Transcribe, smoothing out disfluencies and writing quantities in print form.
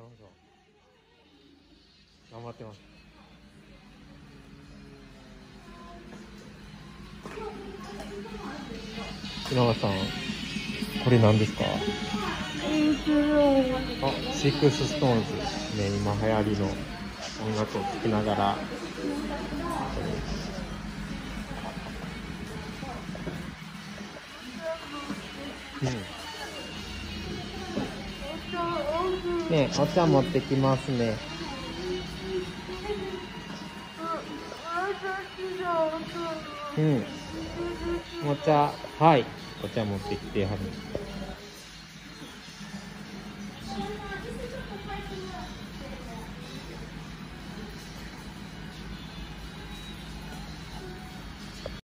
なるほど。頑張ってます。稲葉さん、これ何ですか？あ、シックスストーンズ。ね、今流行りの音楽を聴きながら。うん。ね、お茶持ってきますね。うん。お茶、はい。お茶持ってきてはる。